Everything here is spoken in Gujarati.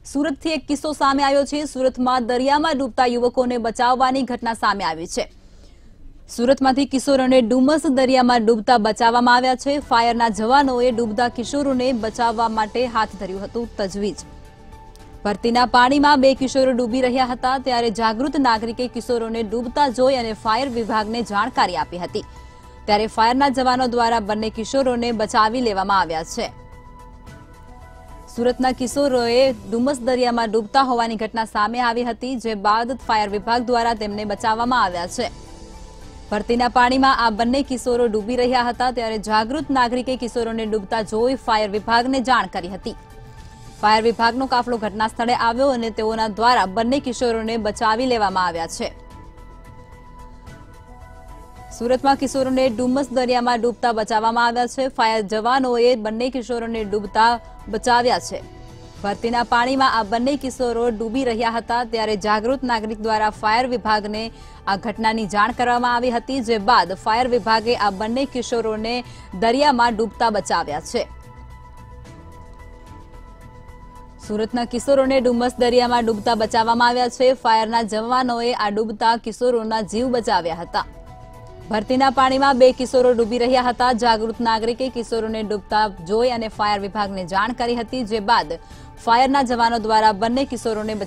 સુરતથી એક કિસ્સો સામે આવ્યો છે। સુરતમાં દરિયામાં ડૂબતા યુવકોને બચાવવાની ઘટના સામે આવી છે। સુરતમાંથી કિશોરોને ડુમસ દરિયામાં ડૂબતા બચાવવામાં આવ્યા છે। ફાયરના જવાનોએ ડૂબતા કિશોરોને બચાવવા માટે હાથ ધર્યું હતું તજવીજ। ભરતીના પાણીમાં બે કિશોરો ડૂબી રહ્યા હતા ત્યારે જાગૃત નાગરિકે કિશોરોને ડૂબતા જોઈ અને ફાયર વિભાગને જાણકારી આપી હતી। ત્યારે ફાયરના જવાનો દ્વારા બંને કિશોરોને બચાવી લેવામાં આવ્યા છે। સુરતના કિશોરોએ ડુમસ દરિયામાં ડૂબતા હોવાની ઘટના સામે આવી હતી, જે બાદ ફાયર વિભાગ દ્વારા તેમને બચાવવામાં આવ્યા છે। ભરતીના પાણીમાં આ બંને કિશોરો ડૂબી રહ્યા હતા ત્યારે જાગૃત નાગરિકે કિશોરોને ડૂબતા જોઈ ફાયર વિભાગને જાણ કરી હતી। ફાયર વિભાગનો કાફલો ઘટના સ્થળે આવ્યો અને તેઓના દ્વારા બંને કિશોરોને બચાવી લેવામાં આવ્યા છે। સુરતમાં કિશોરોને ડુમસ દરિયામાં ડૂબતા બચાવવામાં આવ્યા છે। ફાયર જવાનોએ બંને કિશોરોને ડૂબતા બચાવ્યા છે। ભરતીના પાણીમાં આ બંને કિશોરો ડૂબી રહ્યા હતા ત્યારે જાગૃત નાગરિક દ્વારા ફાયર વિભાગને આ ઘટનાની જાણ કરવામાં આવી હતી, જે બાદ ફાયર વિભાગે આ બંને કિશોરોને દરિયામાં ડૂબતા બચાવ્યા છે। સુરતના કિશોરોને ડુમસ દરિયામાં ડૂબતા બચાવવામાં આવ્યા છે। ફાયરના જવાનોએ આ ડૂબતા કિશોરોના જીવ બચાવ્યા હતા। ભરતીના પાણીમાં બે કિશોરો ડૂબી રહ્યા હતા। જાગૃત નાગરિકે કિશોરોને ડૂબતા જોઈ અને ફાયર વિભાગને જાણ કરી હતી, જે બાદ ફાયરના જવાનો દ્વારા બંને કિશોરોને